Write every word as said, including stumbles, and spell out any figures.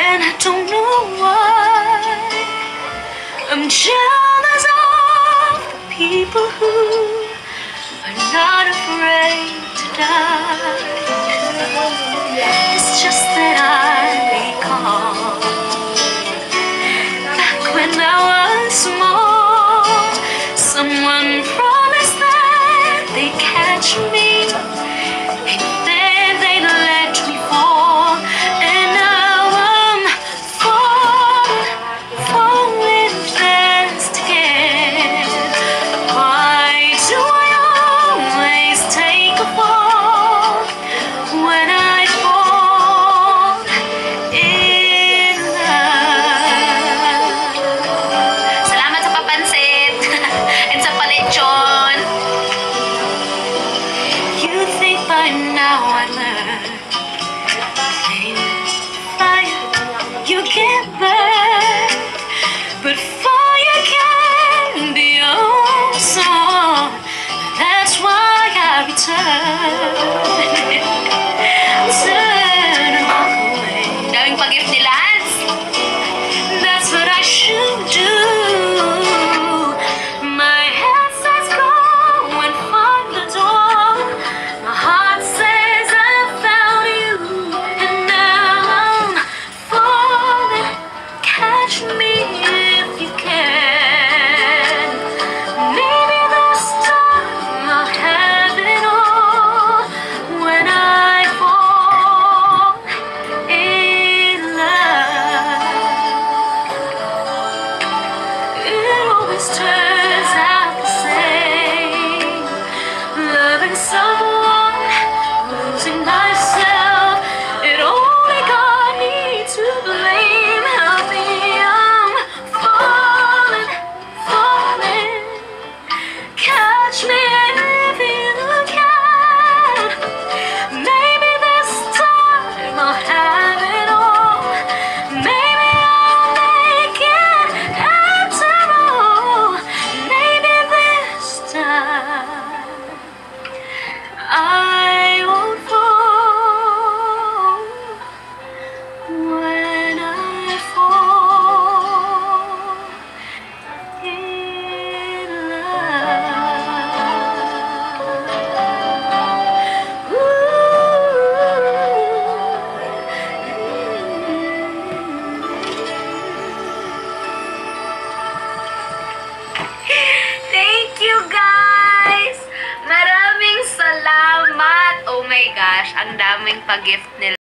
and I don't know why. I'm jealous of the people who are not afraid to die. It's just that I recall back when I was small, someone promised that they'd catch me, and then they'd let me fall. And now I'm falling, falling fast again. Why do I always take a fall when I fall in love? Salamat sa papansin and sa palechon. You think by now I learned fire, you get burned, but fire can be your song. That's why I return. Turn and walk away. Daming pag-gift ni Lance. That's what I should do. My head says go and find the door. My heart says I found you, and now I'm falling. Catch me if you can. Maybe this time I'll have it all when I fall in love. It always turns out the same. Loving someone, losing myself, it only got me to blame. Help me, I'm falling, falling. Catch me if you can. Maybe this time I'll have it all. Maybe I'll make it after all. Maybe this time I won't fall when I fall in love. Thank you, guys! Maraming salamat! Oh my gosh, ang daming pa-gift nila.